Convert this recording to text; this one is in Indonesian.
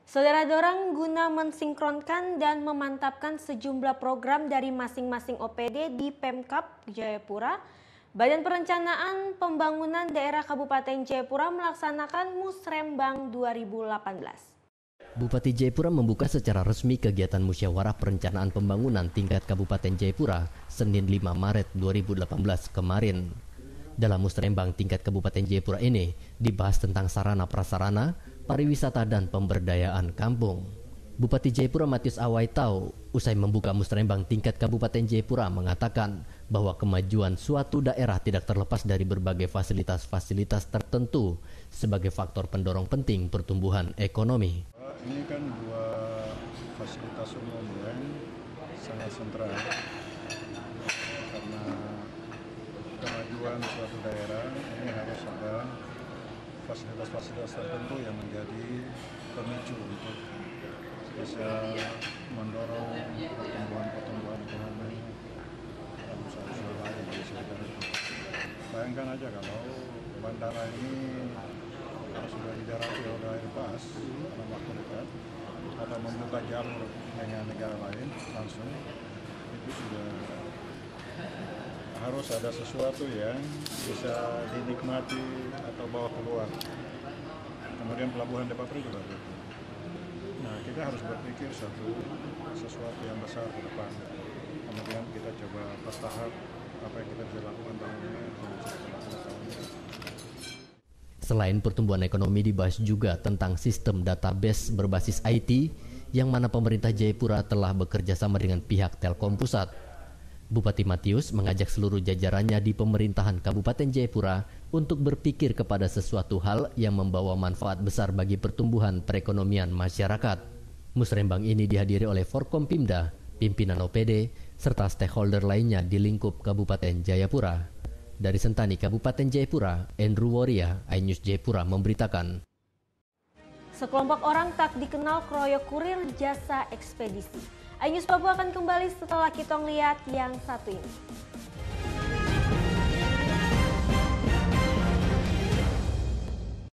Saudara dorang guna mensinkronkan dan memantapkan sejumlah program dari masing-masing OPD di Pemkab Jayapura, Badan Perencanaan Pembangunan Daerah Kabupaten Jayapura melaksanakan Musrembang 2018. Bupati Jayapura membuka secara resmi kegiatan musyawarah perencanaan pembangunan tingkat Kabupaten Jayapura Senin 5 Maret 2018 kemarin. Dalam musrembang tingkat Kabupaten Jayapura ini dibahas tentang sarana prasarana, pariwisata dan pemberdayaan kampung. Bupati Jayapura Matius Awaitau usai membuka musrembang tingkat Kabupaten Jayapura mengatakan bahwa kemajuan suatu daerah tidak terlepas dari berbagai fasilitas-fasilitas tertentu sebagai faktor pendorong penting pertumbuhan ekonomi. Ini kan dua fasilitas umum yang sangat sentral karena kemajuan suatu daerah ini harus ada fasilitas-fasilitas tertentu yang menjadi pemicu untuk bisa mendorong pertumbuhan ekonomi dan usaha-usaha lain di sekitar itu. Bayangkan aja kalau bandara ini sudah didarati oleh Airbus dalam waktu dekat atau membuka jalur dengan negara lain langsung, itu sudah harus ada sesuatu yang bisa dinikmati atau bawa keluar. Kemudian pelabuhan Depapri juga begitu. Nah, kita harus berpikir sesuatu yang besar ke depan. Kemudian kita coba bertahap apa yang kita bisa lakukan tahun ini. Selain pertumbuhan ekonomi dibahas juga tentang sistem database berbasis IT yang mana pemerintah Jayapura telah bekerja sama dengan pihak Telkom Pusat. Bupati Matius mengajak seluruh jajarannya di pemerintahan Kabupaten Jayapura untuk berpikir kepada sesuatu hal yang membawa manfaat besar bagi pertumbuhan perekonomian masyarakat. Musrembang ini dihadiri oleh Forkompimda, pimpinan OPD, serta stakeholder lainnya di lingkup Kabupaten Jayapura. Dari Sentani, Kabupaten Jayapura, Andrew Woria, iNews Jayapura memberitakan. Sekelompok orang tak dikenal keroyok kurir jasa ekspedisi. iNews Papua akan kembali setelah kita lihat yang satu ini.